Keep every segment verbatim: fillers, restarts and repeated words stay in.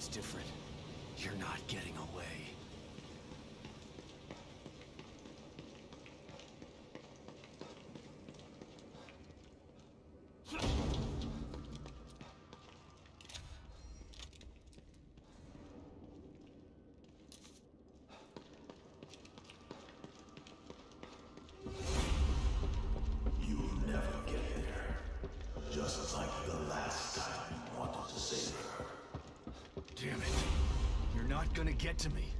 Tonight's different. You're not getting away. You'll never get there. Just like the last time you wanted to save her. Damn it. You're not gonna get to me.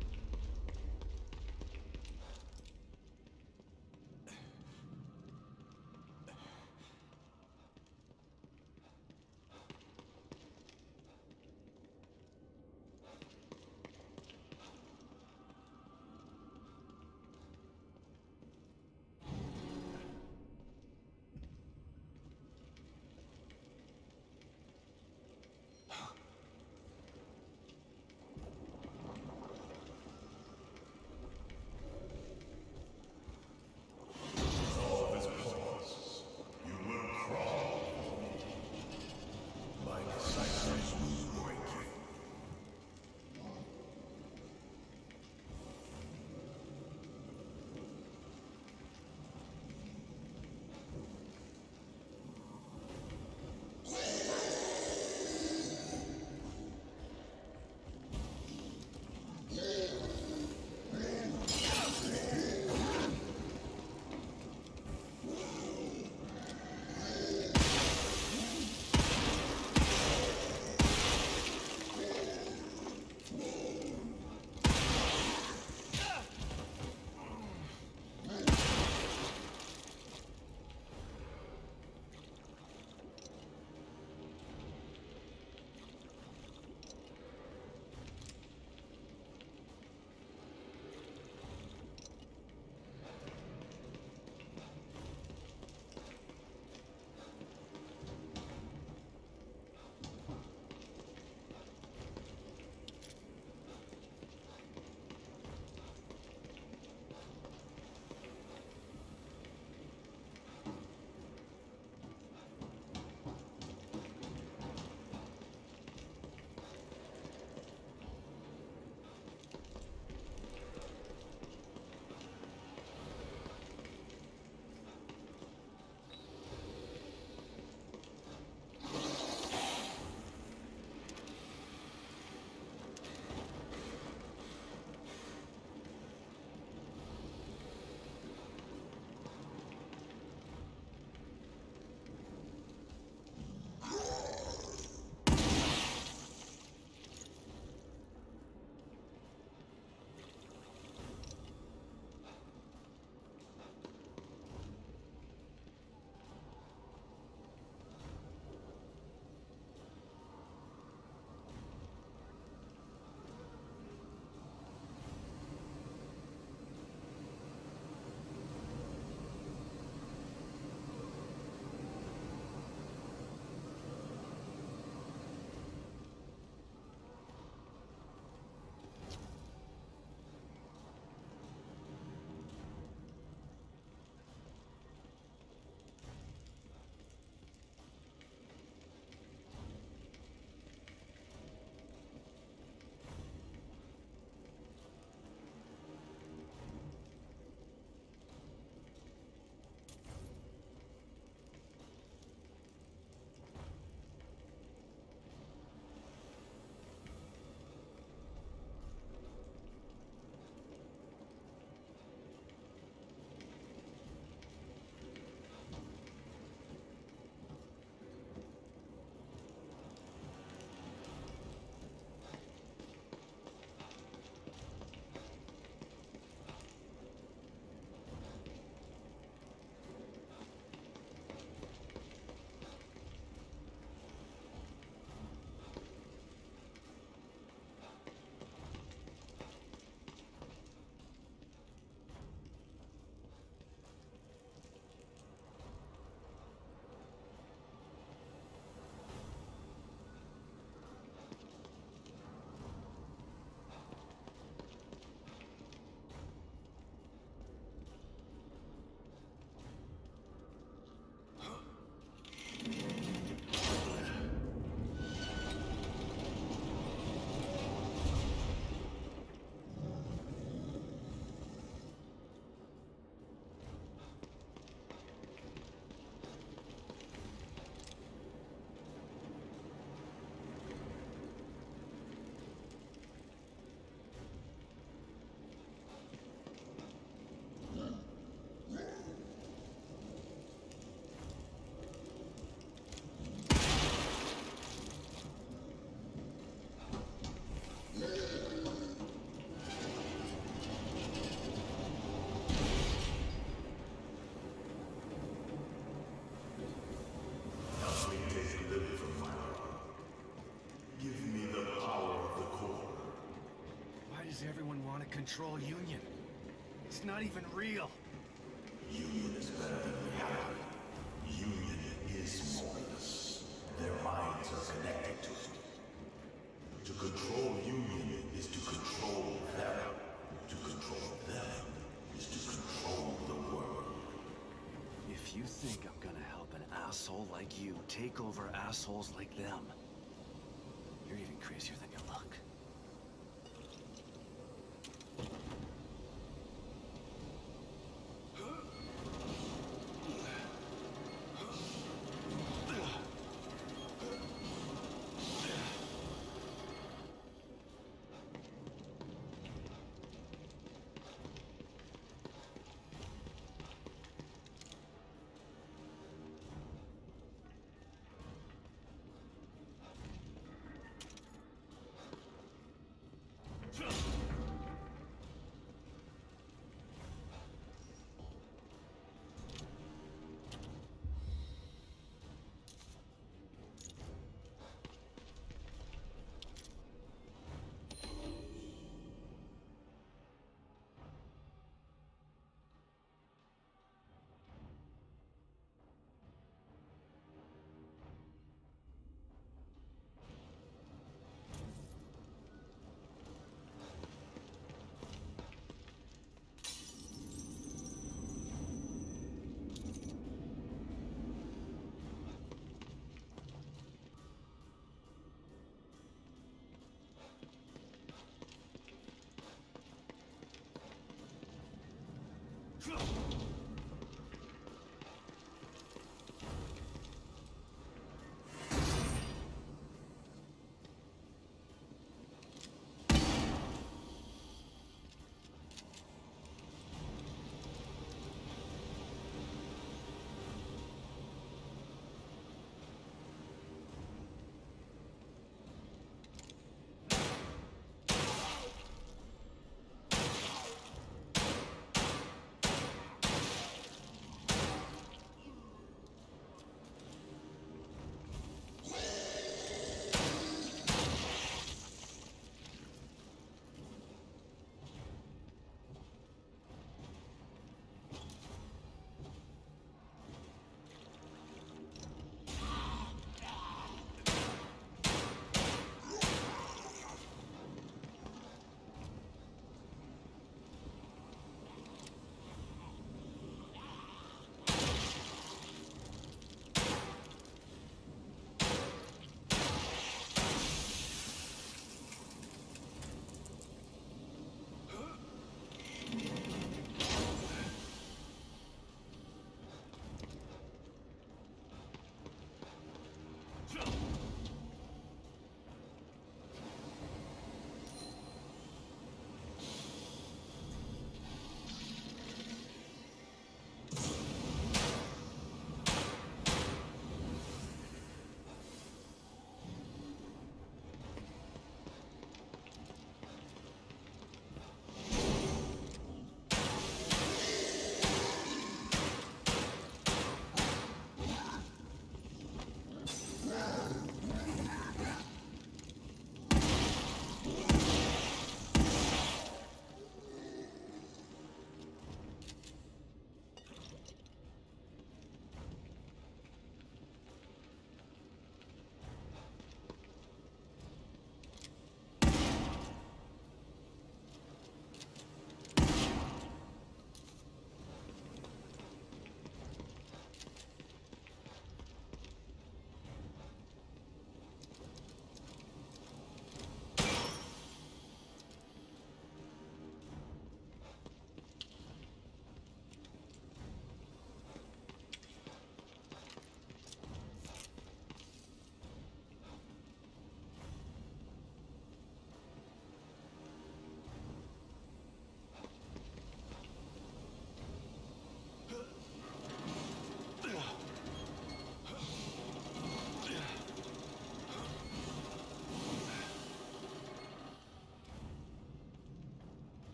does everyone want to control Union? It's not even real. Union is better than reality. Union is Morpheus. Their minds are connected to it. To control Union is to control them. To control them is to control the world. If you think I'm gonna help an asshole like you take over assholes like them, you're even crazier than you look.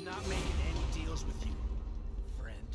not making any deals with you, friend.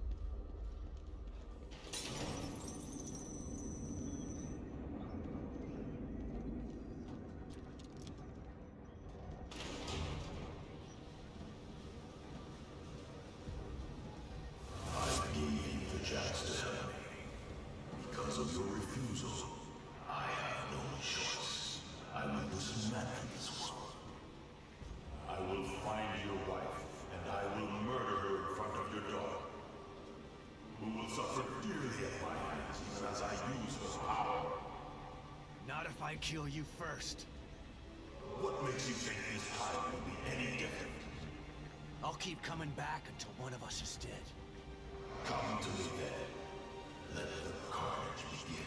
I gave you the chance to help me. Because of your refusal, I have no choice. I will dismantle this world. I will find your wife, and I will murder her in front of your daughter, who will suffer dearly at my hands even as I use her power. Not if I kill you first. What makes you think this time will be any different? I'll keep coming back until one of us is dead. Come to me then. Let the carnage begin.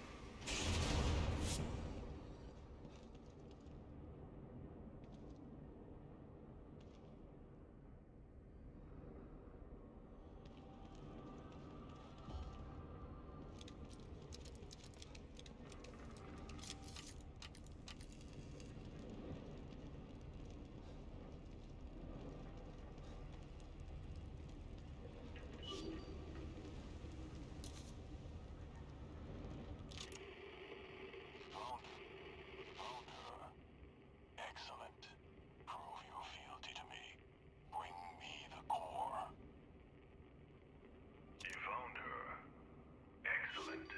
Excellent. Prove your fealty to me. Bring me the core. You found her. Excellent.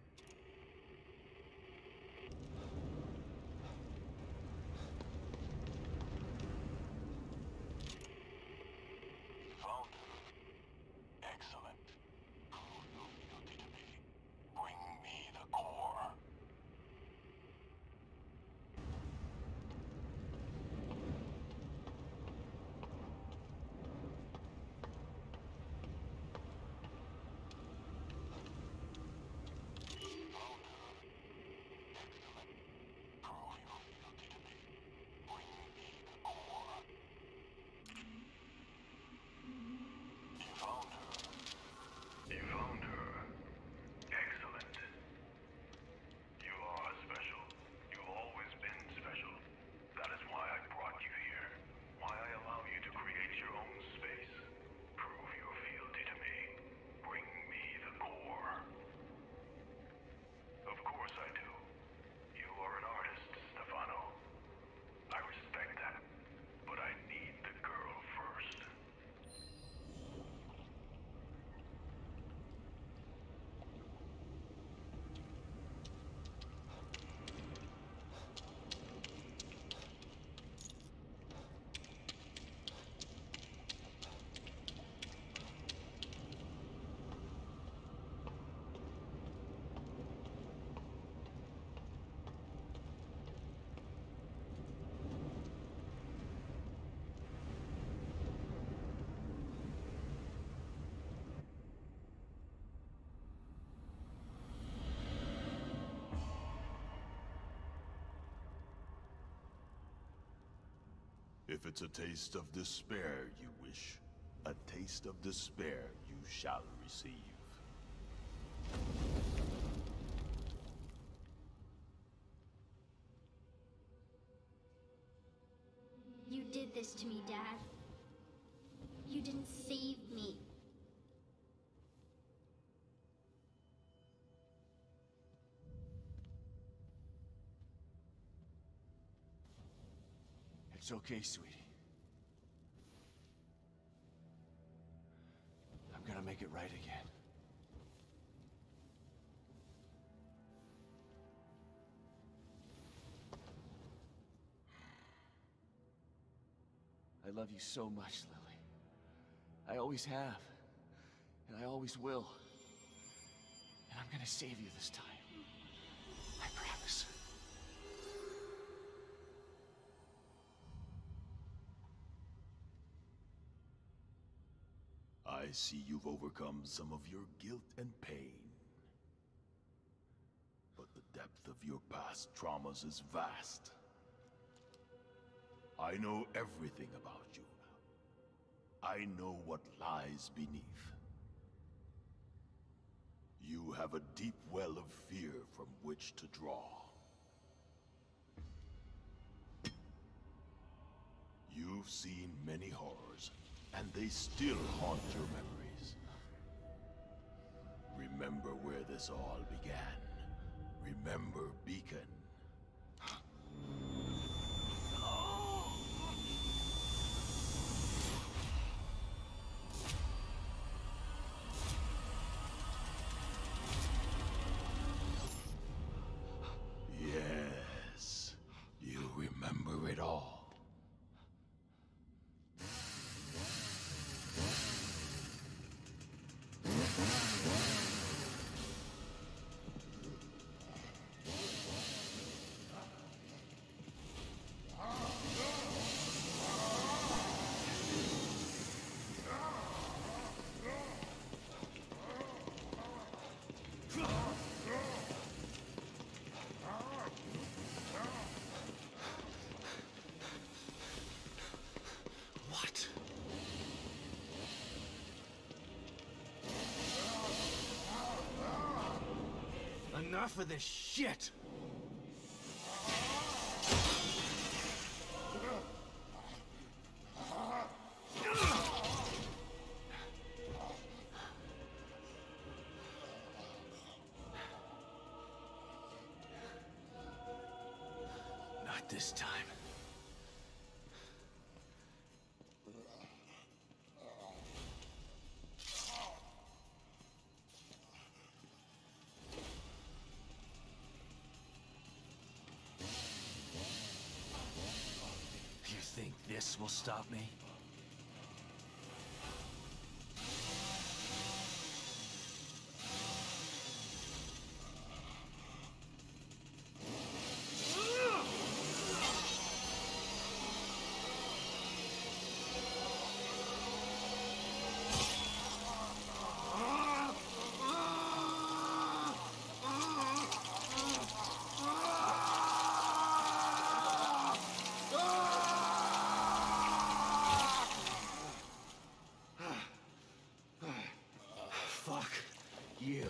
You found her. Excellent. Prove your fealty to me. Bring me the core. Prove your fealty to me. Bring me the core. You found her. You found her. Excellent. You are special. You've always been special. That is why I brought you here. Why I allow you to create your own space. Prove your fealty to me. Bring me the core. Of course I do. You are an artist, Stefano. I respect that. But I need the girl first. If it's a taste of despair you wish, a taste of despair you shall receive. You did this to me, Dad. You didn't save me. It's okay, sweetie. I'm gonna make it right again. I love you so much, Lily. I always have. And I always will. And I'm gonna save you this time. I promise. I see you've overcome some of your guilt and pain. But the depth of your past traumas is vast. I know everything about you. I know what lies beneath. You have a deep well of fear from which to draw. You've seen many horrors, and they still haunt your memories. Remember where this all began. Remember Beacon. Yes, you remember it all. What? Enough of this shit! Not this time. You think this will stop me? Fuck you.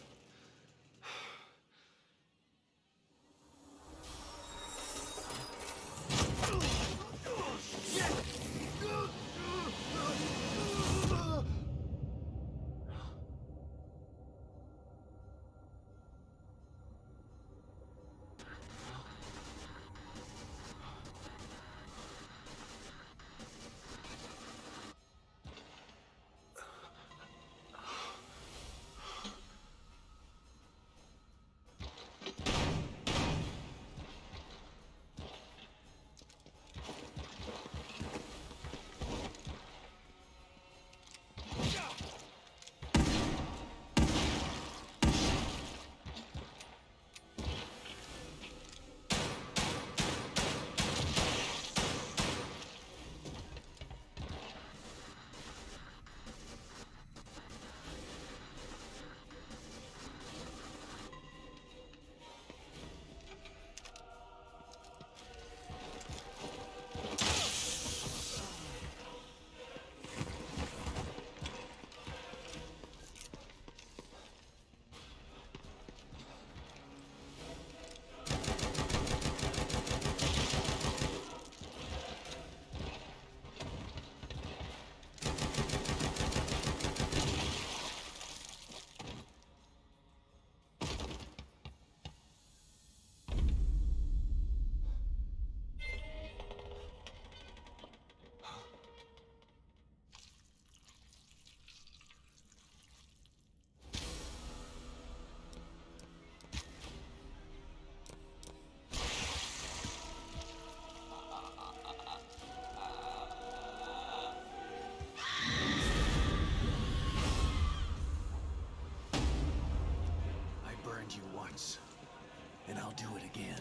You once, and I'll do it again.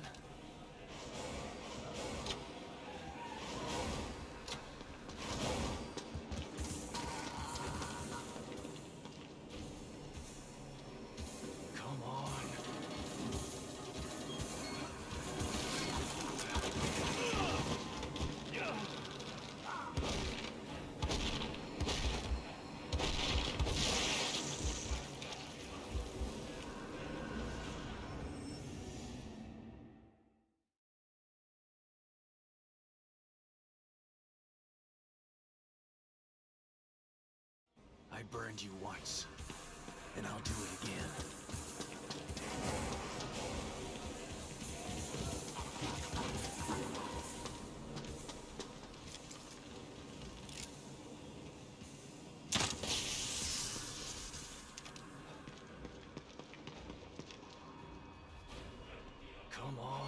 Come on. I burned you once, and I'll do it again. Come on.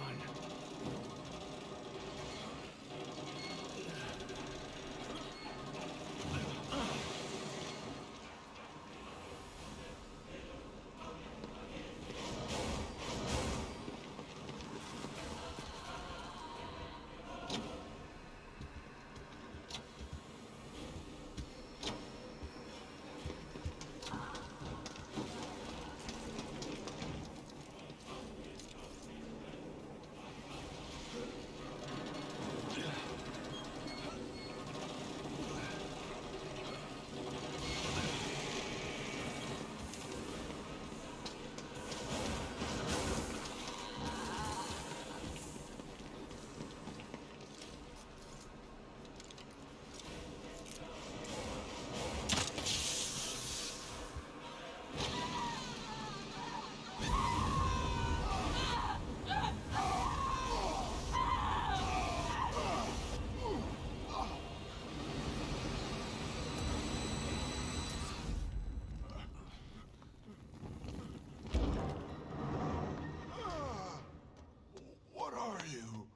What are you?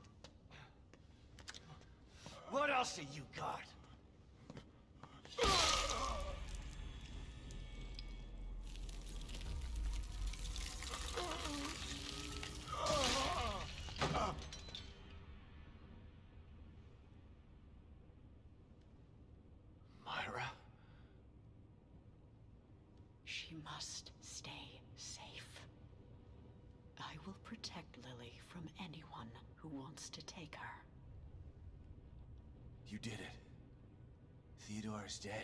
What else have you got? Myra? She must stay safe. I will protect Lily from anyone who wants to take her. You did it. Theodore is dead.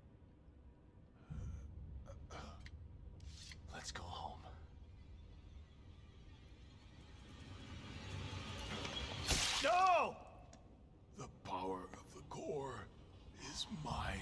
Let's go home. No! The power of the core is mine.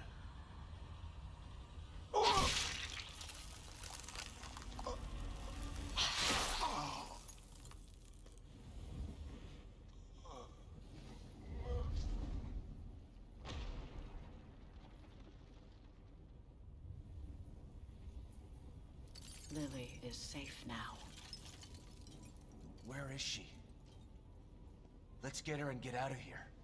Lily is safe now. Where is she? Let's get her and get out of here.